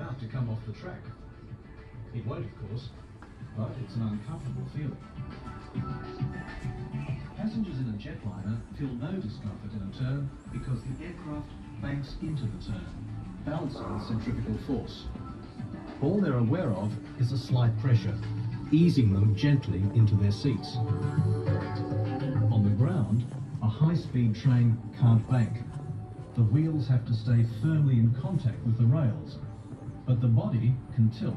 about to come off the track. It won't, of course, but it's an uncomfortable feeling. Passengers in a jetliner feel no discomfort in a turn because the aircraft banks into the turn, balancing the centrifugal force. All they're aware of is a slight pressure, easing them gently into their seats. On the ground, a high-speed train can't bank. The wheels have to stay firmly in contact with the rails, but the body can tilt.